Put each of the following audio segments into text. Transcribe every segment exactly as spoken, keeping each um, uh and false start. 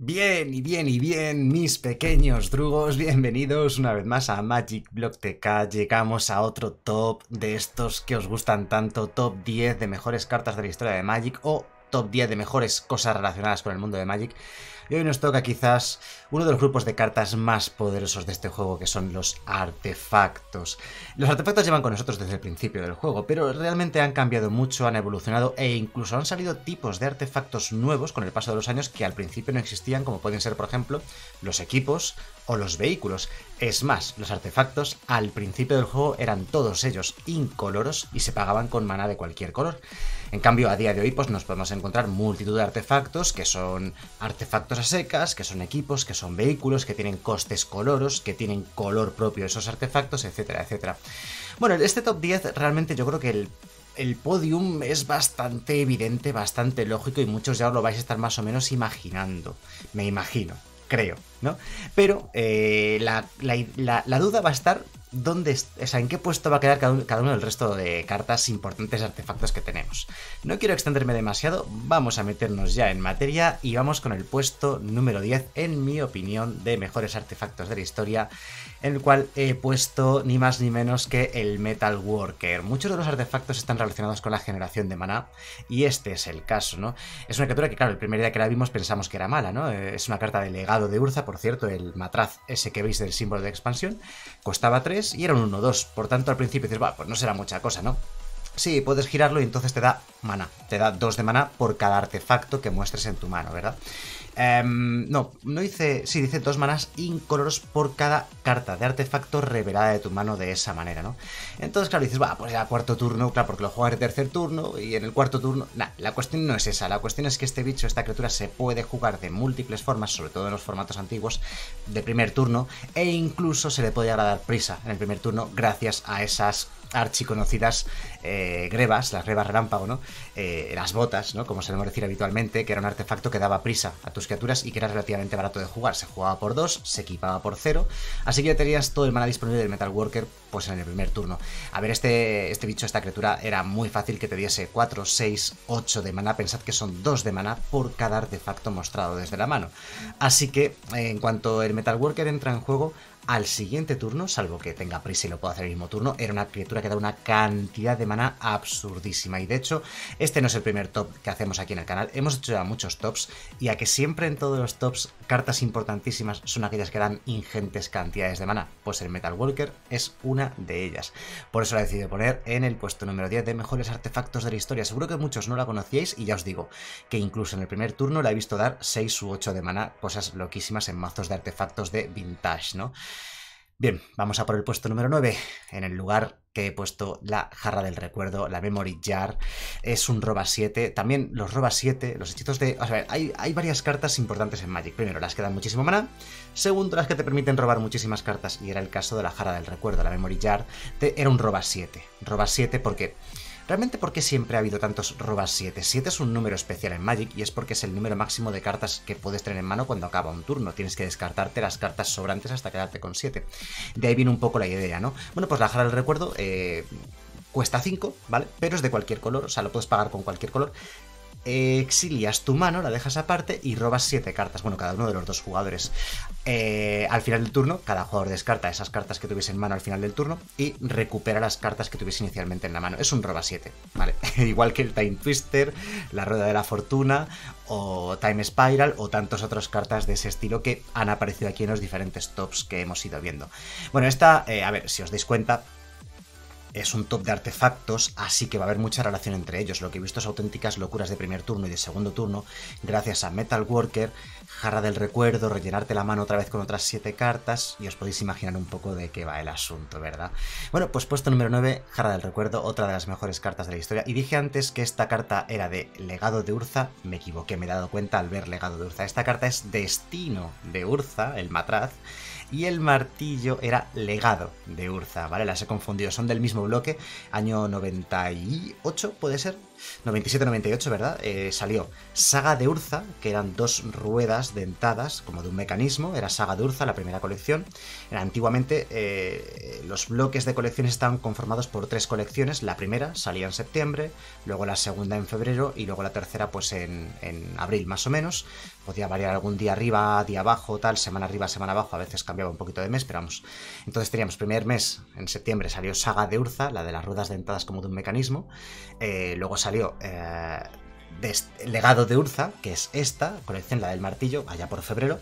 Bien y bien y bien, mis pequeños drugos, bienvenidos una vez más a Magic Block T K. Llegamos a otro top de estos que os gustan tanto, top diez de mejores cartas de la historia de Magic o top diez de mejores cosas relacionadas con el mundo de Magic. Y hoy nos toca quizás uno de los grupos de cartas más poderosos de este juego, que son los artefactos. Los artefactos llevan con nosotros desde el principio del juego, pero realmente han cambiado mucho, han evolucionado e incluso han salido tipos de artefactos nuevos con el paso de los años que al principio no existían, como pueden ser, por ejemplo, los equipos o los vehículos. Es más, los artefactos al principio del juego eran todos ellos incoloros y se pagaban con maná de cualquier color. En cambio, a día de hoy pues nos podemos encontrar multitud de artefactos que son artefactos a secas, que son equipos, que son vehículos, que tienen costes coloros, que tienen color propio de esos artefactos, etcétera, etcétera. Bueno, este top diez realmente yo creo que el El podium es bastante evidente, bastante lógico y muchos ya os lo vais a estar más o menos imaginando. Me imagino, creo, ¿no? Pero eh, la, la, la, la duda va a estar dónde, o sea, en qué puesto va a quedar cada uno, cada uno del resto de cartas importantes artefactos que tenemos. No quiero extenderme demasiado, vamos a meternos ya en materia y vamos con el puesto número diez, en mi opinión, de mejores artefactos de la historia, en el cual he puesto ni más ni menos que el Metal Worker. Muchos de los artefactos están relacionados con la generación de maná y este es el caso, ¿no? Es una criatura que, claro, el primer día que la vimos pensamos que era mala, ¿no? Es una carta de legado de Urza, por cierto, el matraz ese que veis del símbolo de expansión, costaba tres y era un uno dos, por tanto al principio dices, va, pues no será mucha cosa, ¿no? Sí, puedes girarlo y entonces te da maná, te da dos de maná por cada artefacto que muestres en tu mano, ¿verdad? Um, no, no dice, sí, dice dos manás incoloros por cada carta de artefacto revelada de tu mano de esa manera, ¿no? Entonces, claro, dices, va, pues ya cuarto turno, claro, porque lo juegas de tercer turno y en el cuarto turno, nah, la cuestión no es esa, la cuestión es que este bicho, esta criatura se puede jugar de múltiples formas, sobre todo en los formatos antiguos, de primer turno, e incluso se le puede llegar a dar prisa en el primer turno gracias a esas archiconocidas eh, grebas, las grebas relámpago, ¿no? Eh, las botas, ¿no? Como solemos decir habitualmente, que era un artefacto que daba prisa a tus criaturas y que era relativamente barato de jugar. Se jugaba por dos, se equipaba por cero, así que ya tenías todo el maná disponible del Metal Worker pues en el primer turno. A ver, este, este bicho, esta criatura, era muy fácil que te diese cuatro, seis, ocho de maná. Pensad que son dos de maná por cada artefacto mostrado desde la mano. Así que, eh, en cuanto el Metal Worker entra en juego, al siguiente turno, salvo que tenga prisa y lo pueda hacer el mismo turno, era una criatura que da una cantidad de maná absurdísima. Y de hecho, este no es el primer top que hacemos aquí en el canal. Hemos hecho ya muchos tops, y a que siempre en todos los tops cartas importantísimas son aquellas que dan ingentes cantidades de maná. Pues el Metal Worker es una de ellas. Por eso la he decidido poner en el puesto número diez de mejores artefactos de la historia. Seguro que muchos no la conocíais, y ya os digo que incluso en el primer turno la he visto dar seis u ocho de maná, cosas loquísimas en mazos de artefactos de vintage, ¿no? Bien, vamos a por el puesto número nueve, en el lugar que he puesto la jarra del recuerdo, la Memory Jar. Es un roba siete, también los roba siete, los hechizos de... O sea, hay, hay varias cartas importantes en Magic. Primero, las que dan muchísimo maná. Segundo, las que te permiten robar muchísimas cartas, y era el caso de la jarra del recuerdo, la Memory Jar. De, era un roba siete, roba siete porque... ¿Realmente por qué siempre ha habido tantos robas siete? siete es un número especial en Magic y es porque es el número máximo de cartas que puedes tener en mano cuando acaba un turno. Tienes que descartarte las cartas sobrantes hasta quedarte con siete. De ahí viene un poco la idea, ¿no? Bueno, pues la jarra del recuerdo eh, cuesta cinco, ¿vale? Pero es de cualquier color, o sea, lo puedes pagar con cualquier color. Exilias tu mano, la dejas aparte y robas siete cartas, bueno, cada uno de los dos jugadores. Eh, al final del turno, cada jugador descarta esas cartas que tuviese en mano al final del turno y recupera las cartas que tuviese inicialmente en la mano. Es un roba siete, ¿vale? Igual que el Time Twister, la Rueda de la Fortuna o Time Spiral o tantas otras cartas de ese estilo que han aparecido aquí en los diferentes tops que hemos ido viendo. Bueno, esta, eh, a ver, si os dais cuenta, es un top de artefactos, así que va a haber mucha relación entre ellos. Lo que he visto es auténticas locuras de primer turno y de segundo turno, gracias a Metal Worker, jarra del recuerdo, rellenarte la mano otra vez con otras siete cartas, y os podéis imaginar un poco de qué va el asunto, ¿verdad? Bueno, pues puesto número nueve, jarra del recuerdo, otra de las mejores cartas de la historia. Y dije antes que esta carta era de legado de Urza, me equivoqué, me he dado cuenta al ver legado de Urza. Esta carta es destino de Urza, el matraz, y el martillo era legado de Urza, ¿vale? Las he confundido, son del mismo bloque, año noventa y ocho, ¿puede ser? noventa y siete noventa y ocho, ¿verdad? Eh, salió Saga de Urza, que eran dos ruedas dentadas, como de un mecanismo, era Saga de Urza, la primera colección. Era, antiguamente eh, los bloques de colecciones estaban conformados por tres colecciones, la primera salía en septiembre, luego la segunda en febrero y luego la tercera pues en, en abril más o menos, podía variar algún día arriba, día abajo, tal, semana arriba, semana abajo, a veces cambiaba un poquito de mes, pero vamos. Entonces teníamos primer mes, en septiembre salió Saga de Urza, la de las ruedas dentadas como de un mecanismo, eh, luego salió eh, Legado de Urza, que es esta colección, la del martillo, allá por febrero,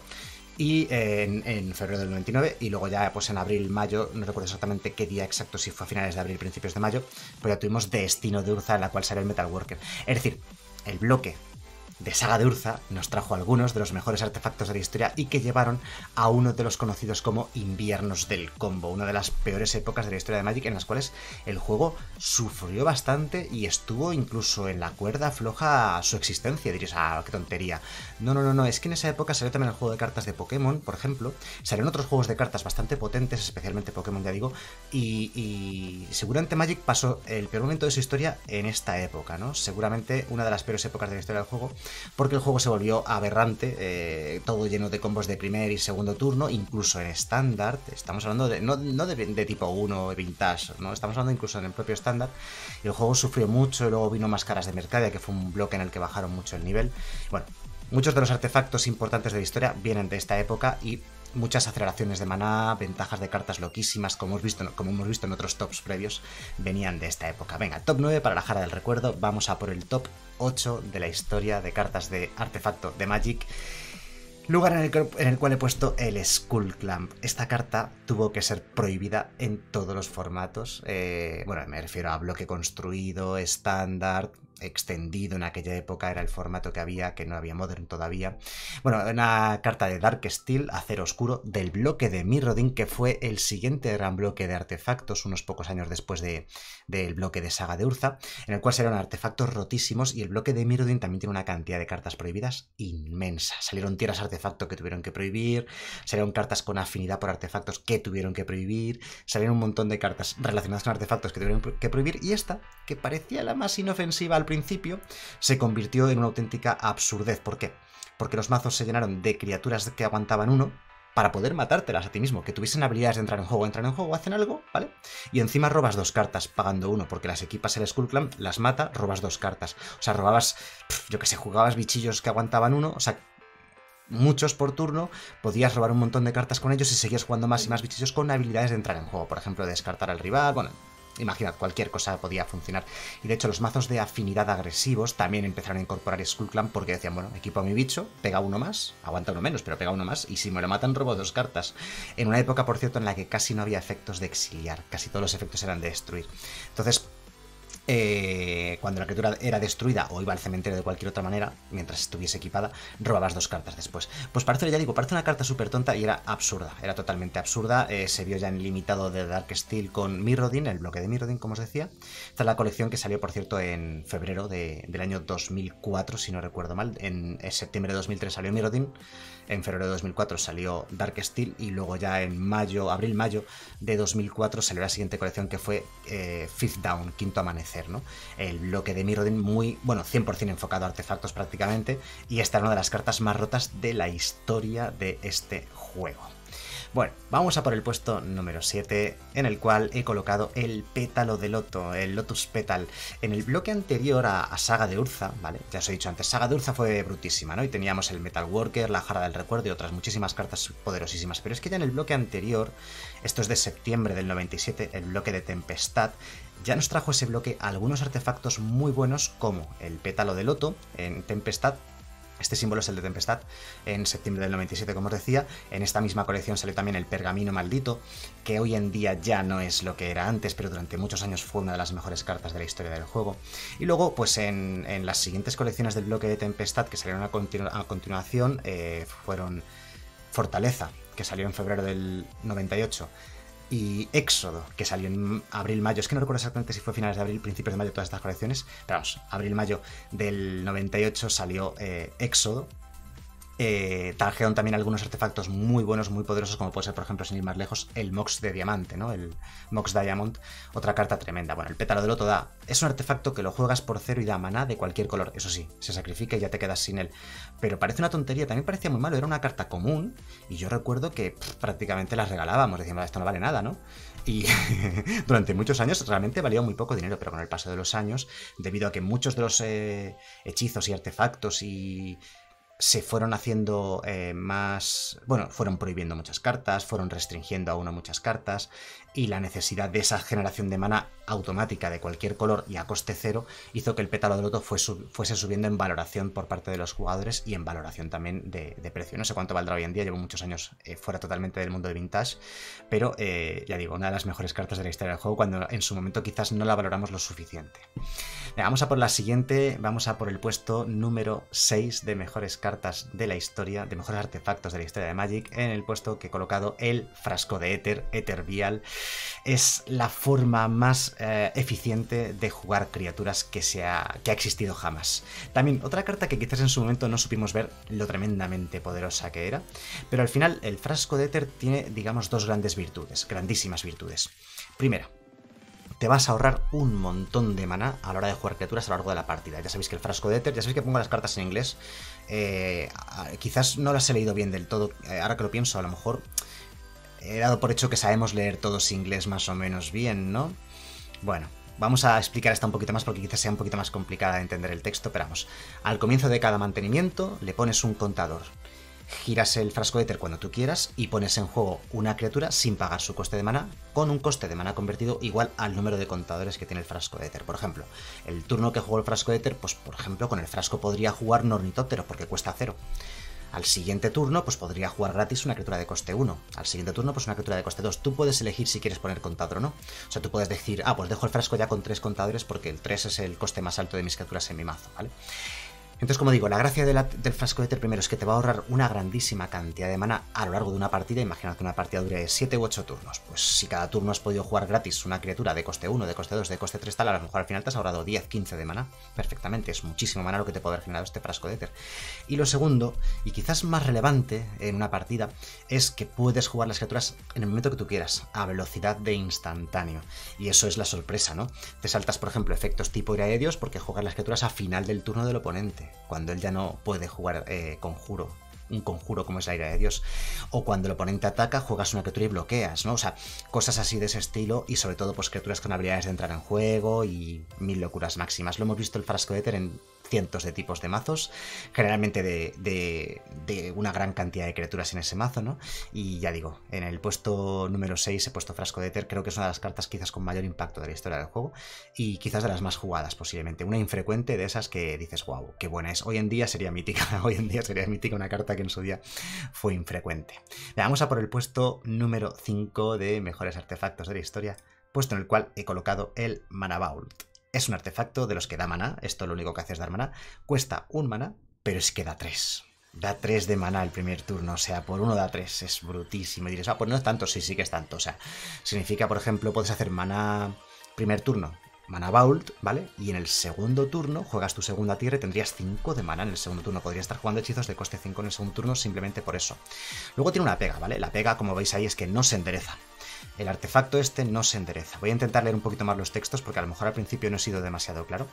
y eh, en, en febrero del noventa y nueve, y luego ya pues en abril, mayo, no recuerdo exactamente qué día exacto, si fue a finales de abril, principios de mayo, pues ya tuvimos Destino de Urza, en la cual salió el Metal Worker. Es decir, el bloque de Saga de Urza nos trajo algunos de los mejores artefactos de la historia y que llevaron a uno de los conocidos como inviernos del combo, una de las peores épocas de la historia de Magic en las cuales el juego sufrió bastante y estuvo incluso en la cuerda floja su existencia. Dirías, ah, qué tontería. No, no, no, no, es que en esa época salió también el juego de cartas de Pokémon, por ejemplo, salieron otros juegos de cartas bastante potentes, especialmente Pokémon, ya digo, y, y seguramente Magic pasó el peor momento de su historia en esta época, ¿no? Seguramente una de las peores épocas de la historia del juego, porque el juego se volvió aberrante, eh, todo lleno de combos de primer y segundo turno, incluso en estándar, estamos hablando de, no, no de, de tipo uno, vintage, ¿no? Estamos hablando incluso en el propio estándar, y el juego sufrió mucho, y luego vino Máscaras de Mercadia, que fue un bloque en el que bajaron mucho el nivel. Bueno, muchos de los artefactos importantes de la historia vienen de esta época y muchas aceleraciones de maná, ventajas de cartas loquísimas, como hemos visto, como hemos visto en otros tops previos, venían de esta época. Venga, top nueve para la Jara del Recuerdo, vamos a por el top ocho de la historia de cartas de artefacto de Magic. Lugar en el, que, en el cual he puesto el Skull Clamp. Esta carta tuvo que ser prohibida en todos los formatos. Eh, bueno, me refiero a bloque construido, estándar, extendido. En aquella época era el formato que había, que no había Modern todavía. Bueno, una carta de Dark Steel, acero oscuro, del bloque de Mirrodin, que fue el siguiente gran bloque de artefactos, unos pocos años después de, del bloque de Saga de Urza, en el cual salieron artefactos rotísimos, y el bloque de Mirrodin también tiene una cantidad de cartas prohibidas inmensa. Salieron tierras artefacto que tuvieron que prohibir, salieron cartas con afinidad por artefactos que tuvieron que prohibir, salieron un montón de cartas relacionadas con artefactos que tuvieron que prohibir, y esta, que parecía la más inofensiva al principio, se convirtió en una auténtica absurdez. ¿Por qué? Porque los mazos se llenaron de criaturas que aguantaban uno para poder matártelas a ti mismo, que tuviesen habilidades de entrar en juego, entran en juego, hacen algo, ¿vale? Y encima robas dos cartas pagando uno, porque las equipas el Skull Clamp, las mata, robas dos cartas. O sea, robabas, yo que sé, jugabas bichillos que aguantaban uno, o sea, muchos por turno, podías robar un montón de cartas con ellos y seguías jugando más y más bichillos con habilidades de entrar en juego, por ejemplo, descartar al rival, bueno, imaginad, cualquier cosa podía funcionar. Y de hecho los mazos de afinidad agresivos también empezaron a incorporar Skull Clamp, porque decían, bueno, equipo a mi bicho, pega uno más, aguanta uno menos, pero pega uno más, y si me lo matan robo dos cartas. En una época, por cierto, en la que casi no había efectos de exiliar, casi todos los efectos eran de destruir. Entonces, Eh, cuando la criatura era destruida o iba al cementerio de cualquier otra manera, mientras estuviese equipada, robabas dos cartas después. Pues parece, ya digo, parece una carta súper tonta y era absurda, era totalmente absurda. Eh, se vio ya en limitado de Dark Steel con Mirrodin, el bloque de Mirrodin, como os decía. Esta es la colección que salió, por cierto, en febrero de, del año dos mil cuatro, si no recuerdo mal. En, en septiembre de dos mil tres salió Mirrodin, en febrero de dos mil cuatro salió Dark Steel, y luego ya en mayo, abril-mayo de dos mil cuatro salió la siguiente colección, que fue eh, Fifth Down, Quinto Amanecer, ¿no? El bloque de Mirrodin muy, bueno, cien por cien enfocado a artefactos prácticamente, y esta era una de las cartas más rotas de la historia de este juego. Bueno, vamos a por el puesto número siete, en el cual he colocado el Pétalo de Loto, el Lotus Petal. En el bloque anterior a, a Saga de Urza, ¿vale? Ya os he dicho antes, Saga de Urza fue brutísima, ¿no? Y teníamos el Metal Worker, la Jara del Recuerdo y otras muchísimas cartas poderosísimas. Pero es que ya en el bloque anterior, esto es de septiembre del noventa y siete, el bloque de Tempestad, ya nos trajo ese bloque algunos artefactos muy buenos, como el Pétalo de Loto en Tempestad. Este símbolo es el de Tempestad, en septiembre del noventa y siete, como os decía. En esta misma colección salió también el Pergamino Maldito, que hoy en día ya no es lo que era antes, pero durante muchos años fue una de las mejores cartas de la historia del juego. Y luego, pues en, en las siguientes colecciones del bloque de Tempestad, que salieron a, continu a continuación, eh, fueron Fortaleza, que salió en febrero del noventa y ocho, y Éxodo, que salió en abril-mayo. Es que no recuerdo exactamente si fue finales de abril, principios de mayo, todas estas colecciones, pero vamos, abril-mayo del noventa y ocho salió eh, Éxodo. Eh, trajeron también algunos artefactos muy buenos, muy poderosos, como puede ser, por ejemplo, sin ir más lejos, el Mox de Diamante, ¿no? El Mox Diamond, otra carta tremenda. Bueno, el Pétalo de Loto da, es un artefacto que lo juegas por cero y da maná de cualquier color, eso sí, se sacrifica y ya te quedas sin él. Pero parece una tontería, también parecía muy malo, era una carta común, y yo recuerdo que pff, prácticamente las regalábamos, decíamos, esto no vale nada, ¿no? Y durante muchos años realmente valía muy poco dinero, pero con el paso de los años, debido a que muchos de los eh, hechizos y artefactos y se fueron haciendo eh, más... Bueno, fueron prohibiendo muchas cartas, fueron restringiendo a uno muchas cartas, y la necesidad de esa generación de mana automática de cualquier color y a coste cero hizo que el pétalo de loto fue sub fuese subiendo en valoración por parte de los jugadores y en valoración también de, de precio. No sé cuánto valdrá hoy en día, llevo muchos años eh, fuera totalmente del mundo de Vintage, pero eh, ya digo, una de las mejores cartas de la historia del juego cuando en su momento quizás no la valoramos lo suficiente. Venga, vamos a por la siguiente, vamos a por el puesto número seis de mejores cartas de la historia, de mejores artefactos de la historia de Magic, en el puesto que he colocado el frasco de éter, éter vial. Es la forma más eh, eficiente de jugar criaturas que, se ha, que ha existido jamás. También otra carta que quizás en su momento no supimos ver lo tremendamente poderosa que era, pero al final el frasco de éter tiene, digamos, dos grandes virtudes, grandísimas virtudes. Primera, te vas a ahorrar un montón de maná a la hora de jugar criaturas a lo largo de la partida. Ya sabéis que el frasco de éter, ya sabéis que pongo las cartas en inglés, eh, quizás no las he leído bien del todo, eh, ahora que lo pienso, a lo mejor he dado por hecho que sabemos leer todos inglés más o menos bien, ¿no? Bueno, vamos a explicar esta un poquito más porque quizás sea un poquito más complicada de entender el texto, pero vamos. Al comienzo de cada mantenimiento le pones un contador, giras el frasco de éter cuando tú quieras y pones en juego una criatura sin pagar su coste de maná, con un coste de maná convertido igual al número de contadores que tiene el frasco de éter. Por ejemplo, el turno que jugó el frasco de éter, pues por ejemplo con el frasco podría jugar Ornitóptero porque cuesta cero. Al siguiente turno, pues podría jugar gratis una criatura de coste uno. Al siguiente turno, pues una criatura de coste dos. Tú puedes elegir si quieres poner contador o no. O sea, tú puedes decir, ah, pues dejo el frasco ya con tres contadores porque el tres es el coste más alto de mis criaturas en mi mazo, ¿vale? Entonces, como digo, la gracia de la, del frasco de éter primero es que te va a ahorrar una grandísima cantidad de mana a lo largo de una partida. Imagínate que una partida dure siete u ocho turnos. Pues si cada turno has podido jugar gratis una criatura de coste uno, de coste dos, de coste tres, tal, a lo mejor al final te has ahorrado diez, quince de mana. Perfectamente, es muchísimo mana lo que te puede haber generado este frasco de éter. Y lo segundo, y quizás más relevante en una partida, es que puedes jugar las criaturas en el momento que tú quieras, a velocidad de instantáneo. Y eso es la sorpresa, ¿no? Te saltas, por ejemplo, efectos tipo ira de Dios porque juegas las criaturas a final del turno del oponente, cuando él ya no puede jugar eh, conjuro, un conjuro como es la ira de Dios, o cuando el oponente ataca, juegas una criatura y bloqueas, ¿no? O sea, cosas así de ese estilo, y sobre todo pues criaturas con habilidades de entrar en juego y mil locuras máximas. Lo hemos visto el frasco de éter en cientos de tipos de mazos, generalmente de, de, de una gran cantidad de criaturas en ese mazo, ¿no? Y ya digo, en el puesto número seis he puesto frasco de éter, creo que es una de las cartas quizás con mayor impacto de la historia del juego, y quizás de las más jugadas posiblemente, una infrecuente de esas que dices, wow, qué buena es. Hoy en día sería mítica, hoy en día sería mítica una carta que en su día fue infrecuente. Vamos a por el puesto número cinco de mejores artefactos de la historia, puesto en el cual he colocado el Mana Vault. Es un artefacto de los que da maná, esto lo único que hace es dar maná, cuesta un maná, pero es que da tres. Da tres de maná el primer turno, o sea, por uno da tres, es brutísimo. Y diréis, ah, pues no es tanto, sí, sí que es tanto, o sea, significa, por ejemplo, puedes hacer maná primer turno, Mana Vault, ¿vale? Y en el segundo turno juegas tu segunda tierra y tendrías cinco de mana en el segundo turno. Podrías estar jugando hechizos de coste cinco en el segundo turno simplemente por eso. Luego tiene una pega, ¿vale? La pega, como veis ahí, es que no se endereza. El artefacto este no se endereza. Voy a intentar leer un poquito más los textos porque a lo mejor al principio no he sido demasiado claro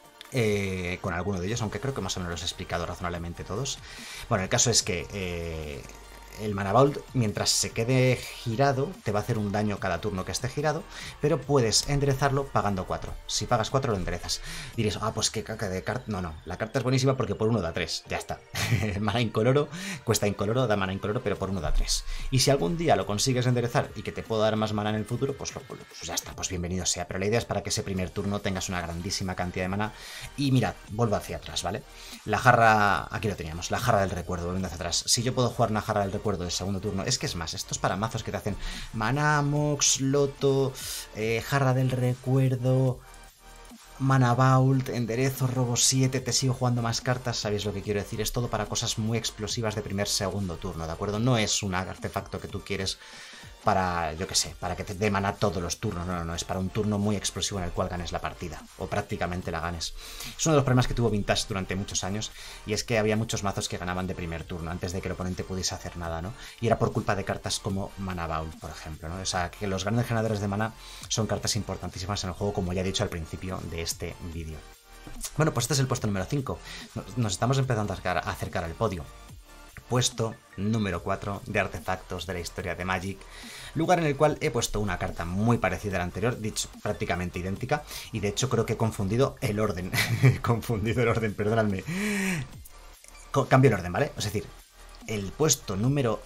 eh, con alguno de ellos, aunque creo que más o menos los he explicado razonablemente todos. Bueno, el caso es que eh, el Mana Vault, mientras se quede girado, te va a hacer un daño cada turno que esté girado, pero puedes enderezarlo pagando cuatro. Si pagas cuatro lo enderezas. Diréis, ah, pues qué caca de carta. No, no, la carta es buenísima porque por uno da tres, ya está. Mana incoloro, cuesta incoloro, da mana incoloro, pero por uno da tres. Y si algún día lo consigues enderezar y que te puedo dar más mana en el futuro, pues, lo, pues ya está, pues bienvenido sea. Pero la idea es para que ese primer turno tengas una grandísima cantidad de mana. Y mirad, vuelvo hacia atrás, ¿vale? La jarra, aquí lo teníamos, la jarra del recuerdo, volviendo hacia atrás. Si yo puedo jugar una jarra del recuerdo del segundo turno, es que es más, esto es para mazos que te hacen Mana Mox, Loto, eh, jarra del recuerdo, Mana Vault, enderezo, robo siete, te sigo jugando más cartas, sabéis lo que quiero decir, es todo para cosas muy explosivas de primer, segundo turno, ¿de acuerdo? No es un artefacto que tú quieres para, yo que sé, para que te dé mana todos los turnos, no, no, no, es para un turno muy explosivo en el cual ganes la partida, o prácticamente la ganes. Es uno de los problemas que tuvo Vintage durante muchos años, y es que había muchos mazos que ganaban de primer turno, antes de que el oponente pudiese hacer nada, ¿no? Y era por culpa de cartas como Mana Vault, por ejemplo, ¿no? O sea, que los grandes generadores de mana son cartas importantísimas en el juego, como ya he dicho al principio de este vídeo. Bueno, pues este es el puesto número cinco, nos estamos empezando a acercar, a acercar al podio. Puesto número cuatro de artefactos de la historia de Magic, lugar en el cual he puesto una carta muy parecida a la anterior, dicho prácticamente idéntica, y de hecho creo que he confundido el orden, he confundido el orden, perdónadme. cambio el orden, ¿vale? Es decir, el puesto número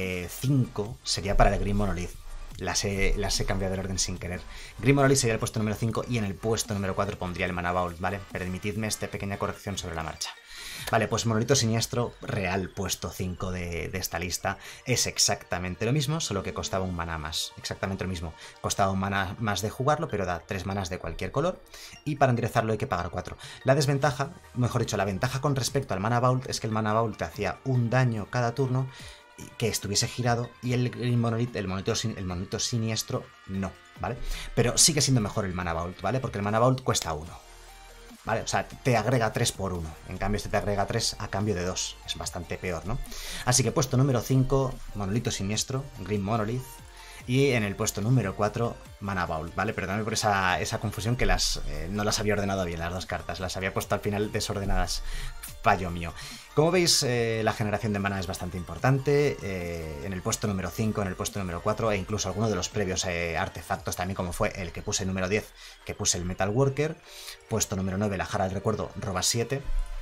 cinco sería para el Green Monolith. Las he, las he cambiado el orden sin querer. Green Monolith sería el puesto número cinco y en el puesto número cuatro pondría el Mana Vault, ¿vale? Permitidme esta pequeña corrección sobre la marcha. Vale, pues Monolito Siniestro, real puesto cinco de, de esta lista, es exactamente lo mismo, solo que costaba un maná más. Exactamente lo mismo. Costaba un maná más de jugarlo, pero da tres manás de cualquier color. Y para enderezarlo hay que pagar cuatro. La desventaja, mejor dicho, la ventaja con respecto al Mana Vault es que el Mana Vault te hacía un daño cada turno que estuviese girado y el Green Monolith, el monolito, el monolito Siniestro, no, ¿vale? Pero sigue siendo mejor el Mana Vault, ¿vale? Porque el Mana Vault cuesta uno. ¿Vale? O sea, te agrega tres por uno. En cambio, este te agrega tres a cambio de dos. Es bastante peor, ¿no? Así que puesto número cinco, Monolito Siniestro, Green Monolith. Y en el puesto número cuatro, Mana Vault, ¿vale? Perdóname por esa, esa confusión que las eh, no las había ordenado bien, las dos cartas. Las había puesto al final desordenadas. Fallo mío. Como veis, eh, la generación de mana es bastante importante. Eh, en el puesto número cinco, en el puesto número cuatro e incluso alguno de los previos eh, artefactos, también como fue el que puse número diez, que puse el Metal Worker. Puesto número nueve, la Jara del Recuerdo, roba siete.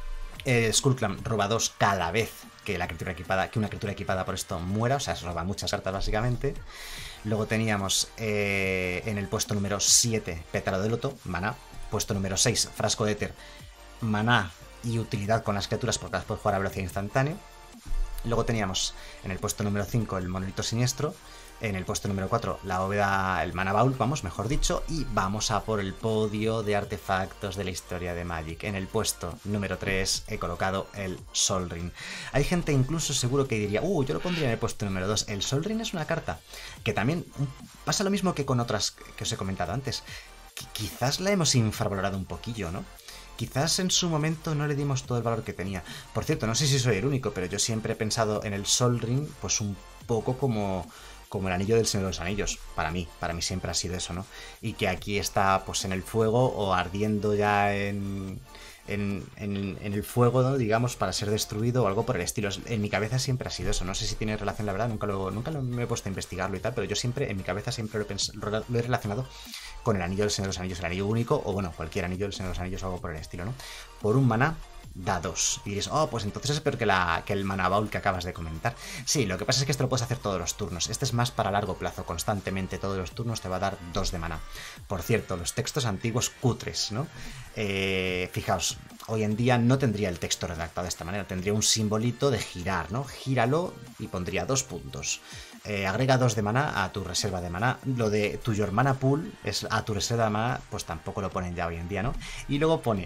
Eh, Skullclamp roba dos cada vez que la criatura equipada, que una criatura equipada por esto muera, o sea, se roba muchas cartas básicamente. Luego teníamos eh, en el puesto número siete, Pétalo de Loto, maná. Puesto número seis, Frasco de Éter, maná y utilidad con las criaturas porque las puedes jugar a velocidad instantánea. Luego teníamos en el puesto número cinco el Monolito Siniestro, en el puesto número cuatro la bóveda, el Mana Vault, vamos, mejor dicho, y vamos a por el podio de artefactos de la historia de Magic. En el puesto número tres he colocado el Sol Ring. Hay gente incluso seguro que diría, uh, yo lo pondría en el puesto número dos. El Sol Ring es una carta que también pasa lo mismo que con otras que os he comentado antes. Quizás la hemos infravalorado un poquillo, ¿no? Quizás en su momento no le dimos todo el valor que tenía. Por cierto, no sé si soy el único, pero yo siempre he pensado en el Sol Ring pues un poco como, como el anillo del Señor de los Anillos. Para mí, para mí siempre ha sido eso, ¿no? Y que aquí está pues en el fuego o ardiendo ya en... En, en, en el fuego, ¿no? Digamos, para ser destruido o algo por el estilo. En mi cabeza siempre ha sido eso. No sé si tiene relación, la verdad, nunca, lo, nunca lo, me he puesto a investigarlo y tal, pero yo siempre, en mi cabeza, siempre lo he, pensado, lo he relacionado con el anillo del Señor de los Anillos, el anillo único, o bueno, cualquier anillo del Señor de los Anillos o algo por el estilo, ¿no? Por un maná da dos. Y diréis, oh, pues entonces es peor que, la, que el Mana Vault que acabas de comentar. Sí, lo que pasa es que esto lo puedes hacer todos los turnos. Este es más para largo plazo, constantemente todos los turnos te va a dar dos de maná. Por cierto, los textos antiguos cutres, ¿no? Eh, fijaos, hoy en día no tendría el texto redactado de esta manera, tendría un simbolito de girar, ¿no? Gíralo y pondría dos puntos. Eh, agrega dos de maná a tu reserva de maná. Lo de tu Your Mana Pool es a tu reserva de maná, pues tampoco lo ponen ya hoy en día, ¿no? Y luego pone: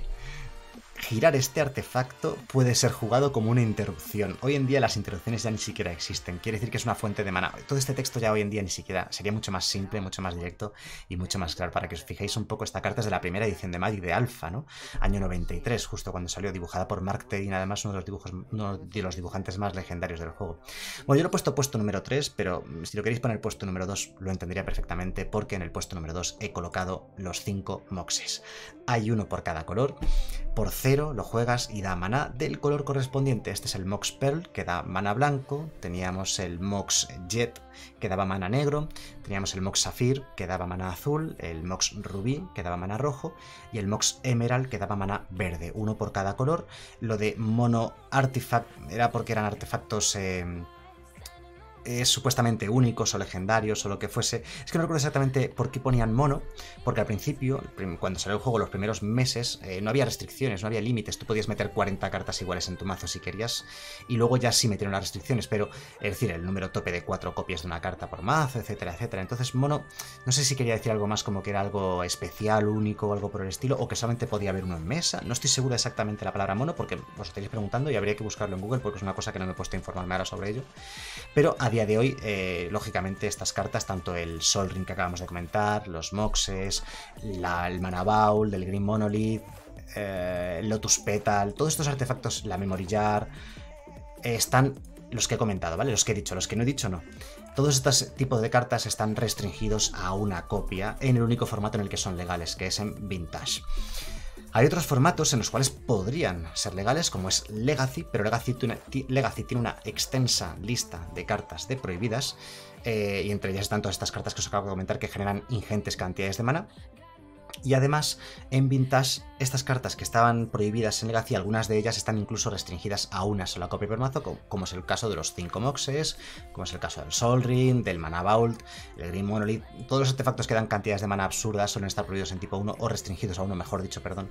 girar este artefacto puede ser jugado como una interrupción. Hoy en día las interrupciones ya ni siquiera existen. Quiere decir que es una fuente de mana. Todo este texto ya hoy en día ni siquiera sería mucho más simple, mucho más directo y mucho más claro. Para que os fijéis un poco, esta carta es de la primera edición de Magic de Alpha, ¿no? Año noventa y tres, justo cuando salió, dibujada por Mark Tedin, además uno de los dibujos, uno de los dibujantes más legendarios del juego. Bueno, yo lo he puesto puesto número tres, pero si lo queréis poner puesto número dos, lo entendería perfectamente, porque en el puesto número dos he colocado los cinco Moxes. Hay uno por cada color. Por cero lo juegas y da maná del color correspondiente. Este es el Mox Pearl, que da maná blanco. Teníamos el Mox Jet, que daba maná negro. Teníamos el Mox Zafir, que daba maná azul. El Mox Rubí, que daba maná rojo. Y el Mox Emerald, que daba maná verde. Uno por cada color. Lo de mono artifact era porque eran artefactos... Eh, Eh, supuestamente únicos o legendarios o lo que fuese. Es que no recuerdo exactamente por qué ponían mono, porque al principio, cuando salió el juego, los primeros meses, eh, no había restricciones, no había límites. Tú podías meter cuarenta cartas iguales en tu mazo si querías, y luego ya sí metieron las restricciones, pero es decir, el número tope de cuatro copias de una carta por mazo, etcétera, etcétera. Entonces mono, no sé si quería decir algo más como que era algo especial, único o algo por el estilo, o que solamente podía haber uno en mesa. No estoy seguro exactamente la palabra mono, porque os estaréis preguntando y habría que buscarlo en Google, porque es una cosa que no me he puesto a informarme ahora sobre ello. Pero a día de hoy, eh, lógicamente, estas cartas, tanto el Sol Ring que acabamos de comentar, los Moxes, la, el Mana Vault, el Green Monolith, eh, el Lotus Petal, todos estos artefactos, la Memory Jar, eh, están los que he comentado, ¿vale? Los que he dicho, los que no he dicho no. Todos estos tipos de cartas están restringidos a una copia en el único formato en el que son legales, que es en Vintage. Hay otros formatos en los cuales podrían ser legales, como es Legacy, pero Legacy tiene, Legacy tiene una extensa lista de cartas de prohibidas, eh, y entre ellas están todas estas cartas que os acabo de comentar que generan ingentes cantidades de mana. Y además, en Vintage, estas cartas que estaban prohibidas en Legacy, algunas de ellas están incluso restringidas a una sola copia por mazo, como es el caso de los cinco Moxes, como es el caso del Sol Ring, del Mana Vault, el Green Monolith. Todos los artefactos que dan cantidades de mana absurdas suelen estar prohibidos en tipo uno, o restringidos a uno, mejor dicho, perdón.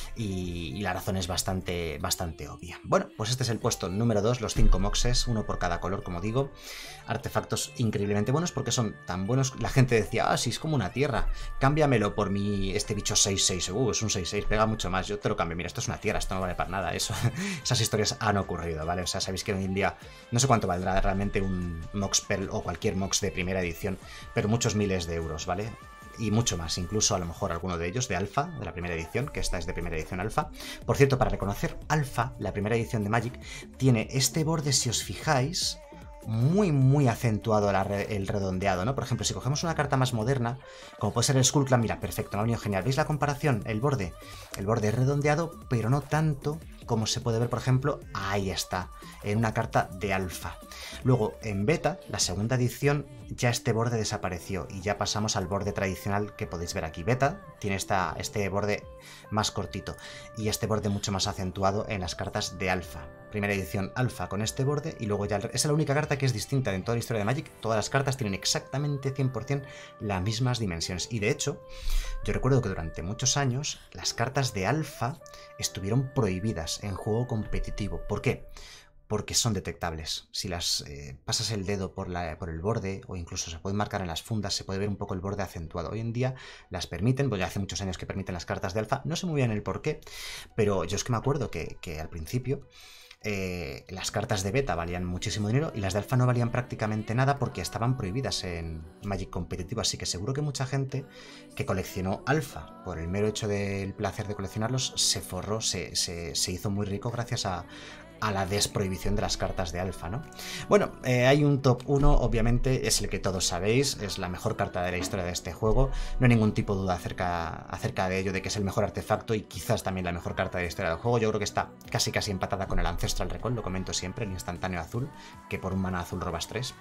Y, y la razón es bastante, bastante obvia. Bueno, pues este es el puesto número dos, los cinco Moxes, uno por cada color, como digo. Artefactos increíblemente buenos porque son tan buenos. La gente decía, ah, sí, es como una tierra, cámbiamelo por mi, este bicho seis seis, uh, es un seis seis, pega mucho más, yo te lo cambio, mira, esto es una tierra, esto no vale para nada. Eso, esas historias han ocurrido, ¿vale? O sea, sabéis que hoy en día no sé cuánto valdrá realmente un Mox Pearl o cualquier Mox de primera edición, pero muchos miles de euros, ¿vale? Y mucho más, incluso a lo mejor alguno de ellos de alfa, de la primera edición, que esta es de primera edición alfa. Por cierto, para reconocer alfa, la primera edición de Magic, tiene este borde, si os fijáis, muy muy acentuado la re el redondeado, ¿no? Por ejemplo, si cogemos una carta más moderna, como puede ser el Skull Clan, mira, perfecto, me ha venido genial. ¿Veis la comparación? El borde, el borde es redondeado, pero no tanto como se puede ver, por ejemplo, ahí está, en una carta de alfa. Luego, en beta, la segunda edición, ya este borde desapareció y ya pasamos al borde tradicional que podéis ver aquí. Beta tiene esta, este borde más cortito y este borde mucho más acentuado en las cartas de alfa. Primera edición alfa con este borde y luego ya... Esa es la única carta que es distinta en toda la historia de Magic. Todas las cartas tienen exactamente cien por cien las mismas dimensiones. Y de hecho, yo recuerdo que durante muchos años las cartas de alfa estuvieron prohibidas en juego competitivo. ¿Por qué? Porque son detectables. Si las eh, pasas el dedo por, la, por el borde, o incluso se pueden marcar en las fundas, se puede ver un poco el borde acentuado. Hoy en día las permiten, pues ya hace muchos años que permiten las cartas de alfa, no sé muy bien el por qué, pero yo es que me acuerdo que, que al principio eh, las cartas de beta valían muchísimo dinero y las de alfa no valían prácticamente nada porque estaban prohibidas en Magic competitivo, así que seguro que mucha gente que coleccionó alfa por el mero hecho del placer de coleccionarlos se forró, se, se, se hizo muy rico gracias a a la desprohibición de las cartas de alfa, ¿no? Bueno, eh, hay un top uno, obviamente, es el que todos sabéis, es la mejor carta de la historia de este juego, no hay ningún tipo de duda acerca, acerca de ello, de que es el mejor artefacto y quizás también la mejor carta de la historia del juego. Yo creo que está casi casi empatada con el Ancestral Recall, lo comento siempre, el instantáneo azul, que por un mana azul robas tres.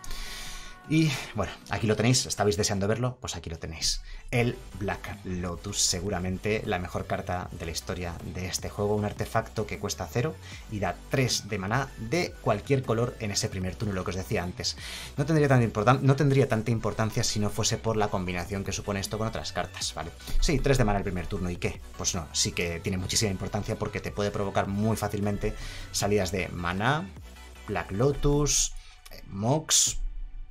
Y bueno, aquí lo tenéis, estabais deseando verlo, pues aquí lo tenéis. El Black Lotus, seguramente la mejor carta de la historia de este juego, un artefacto que cuesta cero y da tres de maná de cualquier color en ese primer turno, lo que os decía antes. No tendría, tan importan no tendría tanta importancia si no fuese por la combinación que supone esto con otras cartas, ¿vale? Sí, tres de maná el primer turno, ¿y qué? Pues no, sí que tiene muchísima importancia porque te puede provocar muy fácilmente salidas de maná, Black Lotus, Mox...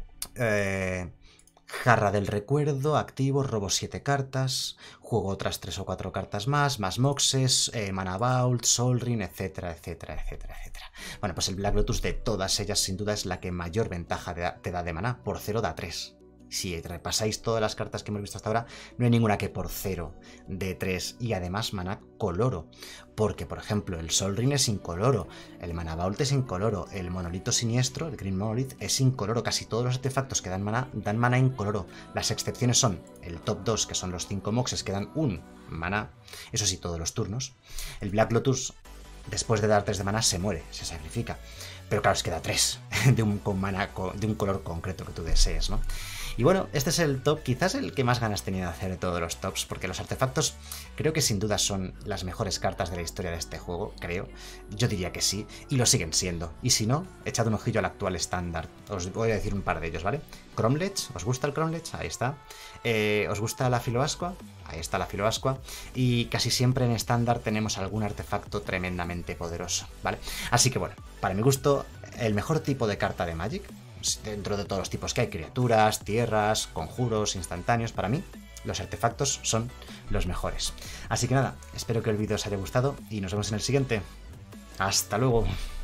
Eh, jarra del recuerdo, activo, robo siete cartas, juego otras tres o cuatro cartas más, más Moxes, eh, Mana Vault, Sol Ring, etcétera, etcétera, etcétera, etcétera. Bueno, pues el Black Lotus de todas ellas sin duda es la que mayor ventaja te da de maná, por cero da tres. Si repasáis todas las cartas que hemos visto hasta ahora, no hay ninguna que por cero de tres y además maná coloro. Porque, por ejemplo, el Sol Ring es incoloro, el Mana Vault es incoloro, el Monolito Siniestro, el Green Monolith, es incoloro. Casi todos los artefactos que dan maná, dan maná incoloro. Las excepciones son el top dos, que son los cinco Moxes, que dan un maná, eso sí, todos los turnos. El Black Lotus, después de dar tres de maná, se muere, se sacrifica. Pero claro, es que da tres de un, con mana, de un color concreto que tú desees, ¿no? Y bueno, este es el top, quizás el que más ganas tenía de hacer de todos los tops, porque los artefactos creo que sin duda son las mejores cartas de la historia de este juego, creo. Yo diría que sí, y lo siguen siendo. Y si no, echad un ojillo al actual estándar. Os voy a decir un par de ellos, ¿vale? Cromlech, ¿os gusta el Cromlech? Ahí está. Eh, ¿Os gusta la Filoascua? Ahí está la Filoascua. Y casi siempre en estándar tenemos algún artefacto tremendamente poderoso, ¿vale? Así que bueno, para mi gusto, el mejor tipo de carta de Magic, dentro de todos los tipos que hay, criaturas, tierras, conjuros, instantáneos, para mí los artefactos son los mejores. Así que nada, espero que el vídeo os haya gustado y nos vemos en el siguiente. ¡Hasta luego!